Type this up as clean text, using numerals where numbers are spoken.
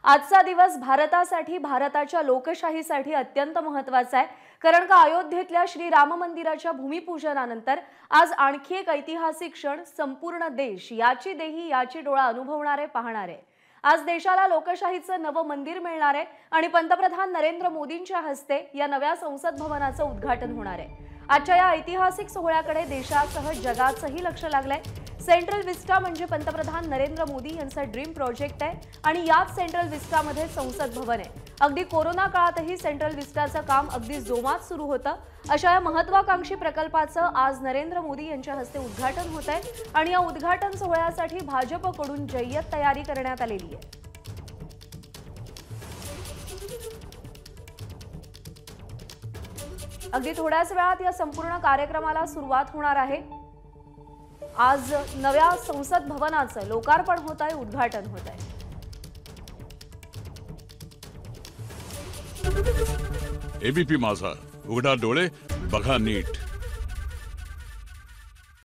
आजचा दिवस भारतासाठी, भारताच्या लोकशाहीसाठी अत्यंत महत्त्वाचा आहे। कारण का अयोध्येतल्या श्री राम मंदिराच्या भूमिपूजनानंतर आज आणखी एक ऐतिहासिक क्षण संपूर्ण देश याची देही याची डोळा अनुभवणारे पाहणारे। आज देशाला लोकशाहीचं नवं मंदिर मिळणार आहे आणि पंतप्रधान नरेंद्र मोदींच्या हस्ते या नव्या संसद भवनाचं उद्घाटन होणार आहे। आजच्या या ऐतिहासिक सोहळ्याकडे देशासह जगाचंही लक्ष लागलंय। सेंट्रल विस्टा म्हणजे पंतप्रधान नरेंद्र मोदी यांचा ड्रीम प्रोजेक्ट आहे आणि याच सेंट्रल विस्टामध्ये संसद भवन आहे। अगदी कोरोना काळातही सेंट्रल विस्टाचं काम अगदी जोमात सुरू होतं। अशा या महत्त्वाकांक्षी प्रकल्पाचं आज नरेंद्र मोदी यांच्या हस्ते उद्घाटन होत आहे आणि या उद्घाटन सोहळ्यासाठी भाजपकडून जय्यत तयारी करण्यात आलेली आहे। अगदी थोड्याच वेळात या संपूर्ण कार्यक्रमाला सुरुवात होणार आहे। आज नव्या संसद भवनाचं लोकार्पण होत आहे, उद्घाटन होत आहे। एबीपी माझा, उघडा डोळे बघा नीट।